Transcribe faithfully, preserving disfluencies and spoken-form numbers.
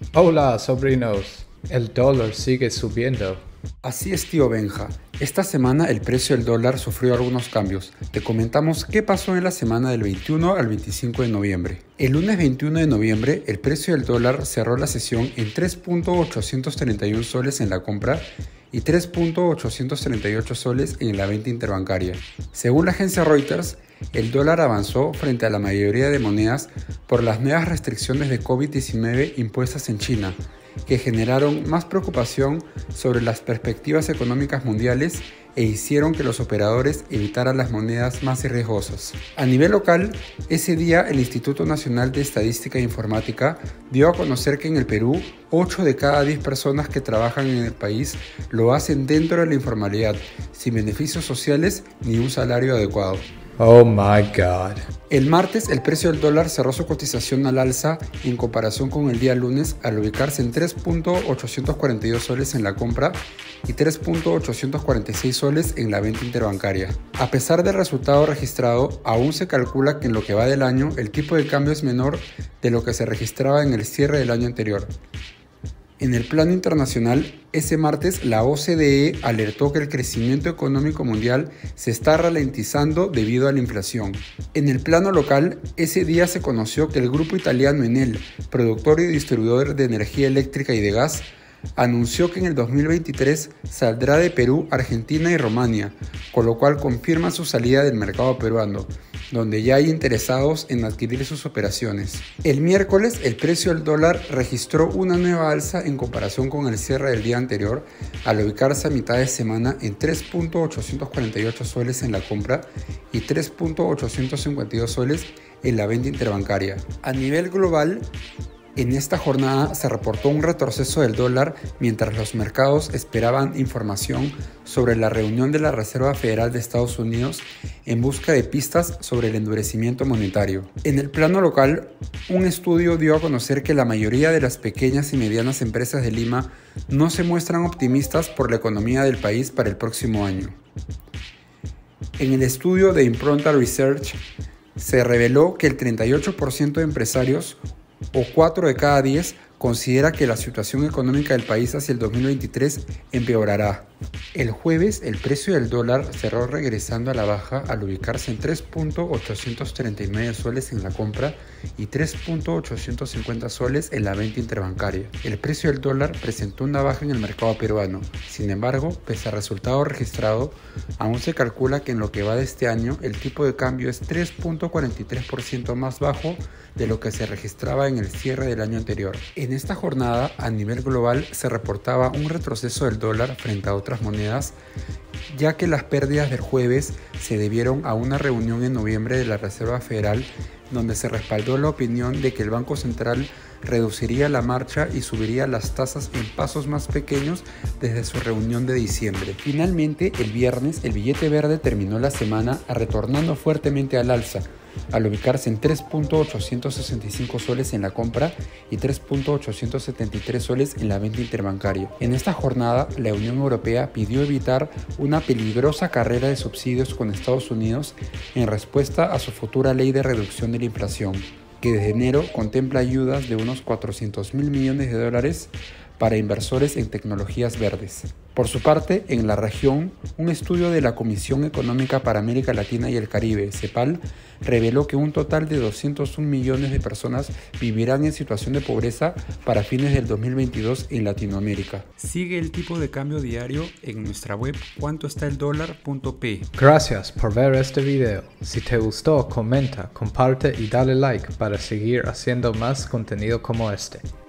Hola, sobrinos. El dólar sigue subiendo. Así es, tío Benja. Esta semana el precio del dólar sufrió algunos cambios. Te comentamos qué pasó en la semana del veintiuno al veinticinco de noviembre. El lunes veintiuno de noviembre el precio del dólar cerró la sesión en tres punto ochocientos treinta y uno soles en la compra y tres punto ochocientos treinta y ocho soles en la venta interbancaria. Según la agencia Reuters, el dólar avanzó frente a la mayoría de monedas por las nuevas restricciones de COVID diecinueve impuestas en China, que generaron más preocupación sobre las perspectivas económicas mundiales e hicieron que los operadores evitaran las monedas más riesgosas. A nivel local, ese día el Instituto Nacional de Estadística e Informática dio a conocer que en el Perú, ocho de cada diez personas que trabajan en el país lo hacen dentro de la informalidad, sin beneficios sociales ni un salario adecuado. Oh my God. El martes el precio del dólar cerró su cotización al alza en comparación con el día lunes al ubicarse en tres punto ochocientos cuarenta y dos soles en la compra y tres punto ochocientos cuarenta y seis soles en la venta interbancaria. A pesar del resultado registrado, aún se calcula que en lo que va del año el tipo de cambio es menor de lo que se registraba en el cierre del año anterior. En el plano internacional, ese martes la O C D E alertó que el crecimiento económico mundial se está ralentizando debido a la inflación. En el plano local, ese día se conoció que el grupo italiano Enel, productor y distribuidor de energía eléctrica y de gas, anunció que en el dos mil veintitrés saldrá de Perú, Argentina y Rumania, con lo cual confirma su salida del mercado peruano, donde ya hay interesados en adquirir sus operaciones. El miércoles el precio del dólar registró una nueva alza en comparación con el cierre del día anterior, al ubicarse a mitad de semana en tres punto ochocientos cuarenta y ocho soles en la compra y tres punto ochocientos cincuenta y dos soles en la venta interbancaria. A nivel global, en esta jornada se reportó un retroceso del dólar mientras los mercados esperaban información sobre la reunión de la Reserva Federal de Estados Unidos en busca de pistas sobre el endurecimiento monetario. En el plano local, un estudio dio a conocer que la mayoría de las pequeñas y medianas empresas de Lima no se muestran optimistas por la economía del país para el próximo año. En el estudio de Impronta Research se reveló que el treinta y ocho por ciento de empresarios o cuatro de cada diez considera que la situación económica del país hacia el dos mil veintitrés empeorará. El jueves el precio del dólar cerró regresando a la baja al ubicarse en tres punto ochocientos treinta y nueve soles en la compra y tres punto ochocientos cincuenta soles en la venta interbancaria. El precio del dólar presentó una baja en el mercado peruano. Sin embargo, pese al resultado registrado, aún se calcula que en lo que va de este año el tipo de cambio es tres punto cuarenta y tres por ciento más bajo de lo que se registraba en el cierre del año anterior. En esta jornada, a nivel global, se reportaba un retroceso del dólar frente a otras monedas, ya que las pérdidas del jueves se debieron a una reunión en noviembre de la Reserva Federal, donde se respaldó la opinión de que el Banco Central reduciría la marcha y subiría las tasas en pasos más pequeños desde su reunión de diciembre. Finalmente, el viernes, el billete verde terminó la semana retornando fuertemente al alza, al ubicarse en tres punto ochocientos sesenta y cinco soles en la compra y tres punto ochocientos setenta y tres soles en la venta interbancaria. En esta jornada, la Unión Europea pidió evitar una peligrosa carrera de subsidios con Estados Unidos en respuesta a su futura ley de reducción de la inflación, que desde enero contempla ayudas de unos cuatrocientos mil millones de dólares para inversores en tecnologías verdes. Por su parte, en la región, un estudio de la Comisión Económica para América Latina y el Caribe, CEPAL, reveló que un total de doscientos un millones de personas vivirán en situación de pobreza para fines del dos mil veintidós en Latinoamérica. Sigue el tipo de cambio diario en nuestra web cuánto está el dólar punto pe. Gracias por ver este video. Si te gustó, comenta, comparte y dale like para seguir haciendo más contenido como este.